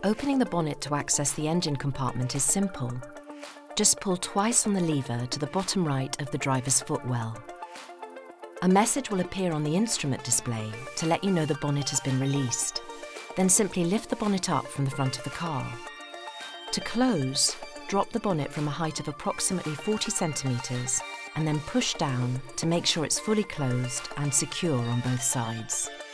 Opening the bonnet to access the engine compartment is simple. Just pull twice on the lever to the bottom right of the driver's footwell. A message will appear on the instrument display to let you know the bonnet has been released. Then simply lift the bonnet up from the front of the car. To close, drop the bonnet from a height of approximately 40 centimetres and then push down to make sure it's fully closed and secure on both sides.